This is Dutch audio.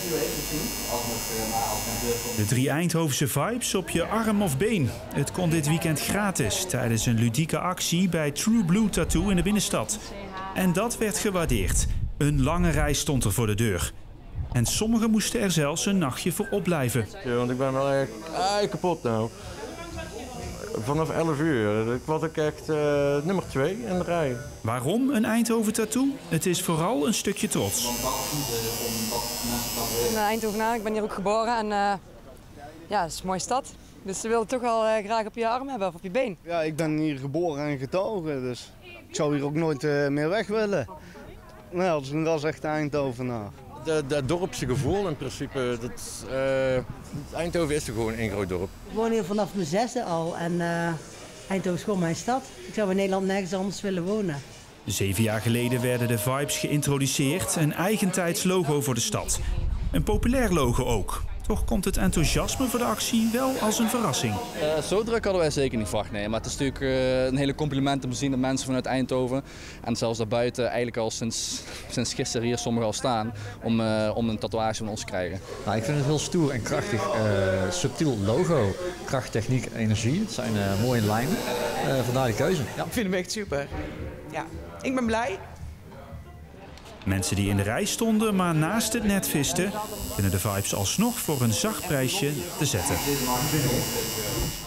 De 3 Eindhovense vibes op je arm of been. Het kon dit weekend gratis tijdens een ludieke actie bij True Blue Tattoo in de binnenstad. En dat werd gewaardeerd. Een lange rij stond er voor de deur. En sommigen moesten er zelfs een nachtje voor opblijven. Ja, want ik ben wel echt kapot nou. Vanaf 11 uur was ik echt nummer 2 in de rij. Waarom een Eindhoven tattoo? Het is vooral een stukje trots. Ik ben Eindhovenaar, ik ben hier ook geboren en ja, het is een mooie stad. Dus ze willen toch wel graag op je arm hebben of op je been. Ja, ik ben hier geboren en getogen, dus ik zou hier ook nooit meer weg willen. Nou, dat is echt Eindhovenaar. Dat dorpse gevoel in principe, Eindhoven is er gewoon één groot dorp. Ik woon hier vanaf mijn 6e al en Eindhoven is gewoon mijn stad. Ik zou in Nederland nergens anders willen wonen. 7 jaar geleden werden de vibes geïntroduceerd, een eigentijds logo voor de stad. Een populair logo ook. Toch komt het enthousiasme voor de actie wel als een verrassing. Zo druk hadden wij zeker niet verwacht, nee. Maar het is natuurlijk een hele compliment om te zien dat mensen vanuit Eindhoven en zelfs daarbuiten eigenlijk al sinds gisteren hier sommigen al staan om een tatoeage van ons te krijgen. Nou, ik vind het heel stoer en krachtig, subtiel logo. Kracht, techniek, energie. Het zijn mooie lijnen. Vandaar de keuze. Ja. Ik vind hem echt super. Ja, ik ben blij. Mensen die in de rij stonden, maar naast het net visten, kunnen de vibes alsnog voor een zacht prijsje te zetten.